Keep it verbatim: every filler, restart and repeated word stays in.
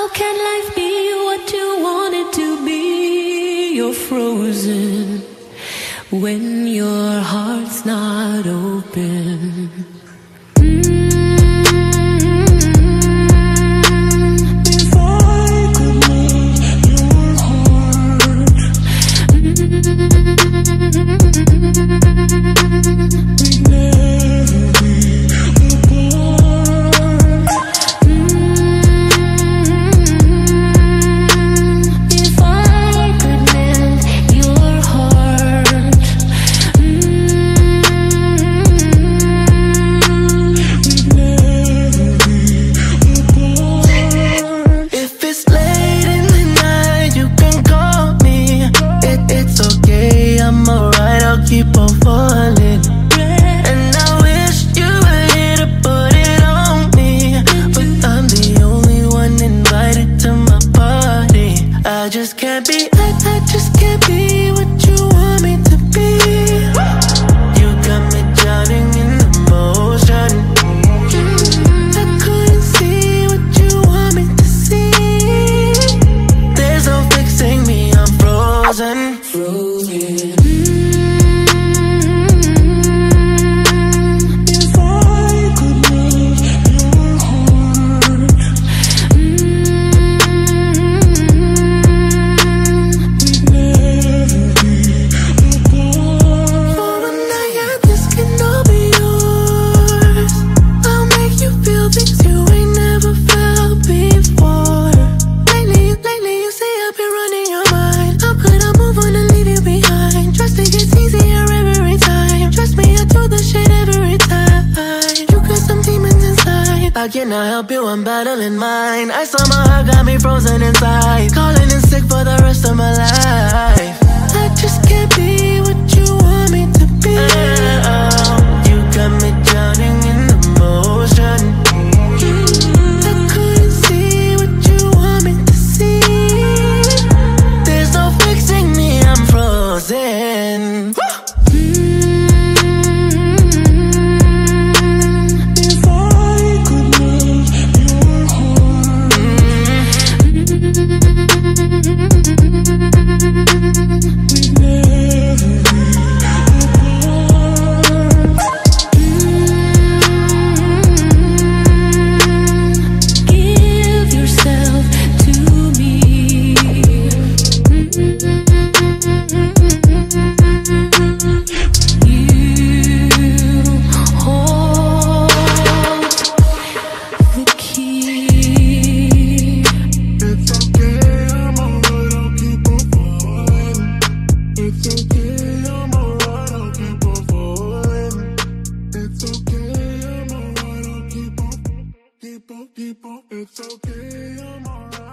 How can life be what you want it to be? You're frozen when your heart's not open. Keep on falling, and I wish you were here to put it on me, but I'm the only one invited to my party. I just can't be, I, I just can't be what you want me to be. You got me drowning in emotion. I couldn't see what you want me to see. There's no fixing me, I'm frozen, frozen. How can I help you? I'm battling mine. I saw my heart got me frozen inside, calling in sick for the rest of my life. I just can't be what you want me to be. Oh, you got me drowning in emotion. I couldn't see what you want me to see. There's no fixing me, I'm frozen. It's okay, I'm alright.